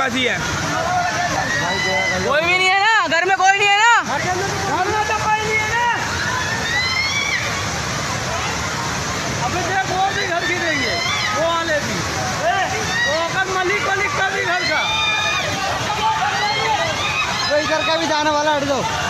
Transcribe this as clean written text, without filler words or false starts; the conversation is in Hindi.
पास ही है। कोई भी नहीं है ना घर में, कोई नहीं है ना घर में, तो कोई नहीं है ना। अबे देख वो भी घर की देंगे, वो वाले भी, वो अगर मलिक का भी घर का, इधर का भी जाने वाला हट दो।